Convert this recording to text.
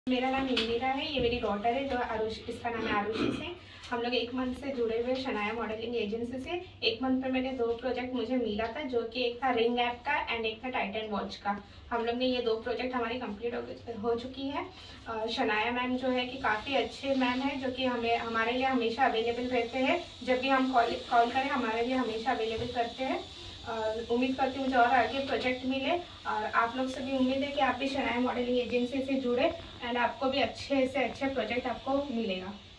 मेरा नाम इंदिरा है, ये मेरी डॉटर है जो आरुषि, इसका नाम है आरुषि से। हम लोग 1 मंथ से जुड़े हुए शनाया मॉडलिंग एजेंसी से। 1 मंथ में मैंने 2 प्रोजेक्ट मुझे मिला था, जो कि एक था रिंग ऐप का एंड एक था टाइटन वॉच का। हम लोग ने ये 2 प्रोजेक्ट हमारी कंप्लीट हो चुकी है। शनाया मैम जो है कि काफ़ी अच्छे मैम है, जो कि हमारे लिए हमेशा अवेलेबल रहते हैं। जब भी हम कॉल करें हमारे लिए हमेशा अवेलेबल करते हैं। उम्मीद करती हूँ मुझे और आगे प्रोजेक्ट मिले, और आप लोग से भी उम्मीद है कि आप भी शनाया मॉडलिंग एजेंसी से जुड़े एंड आपको भी अच्छे से अच्छे प्रोजेक्ट आपको मिलेगा।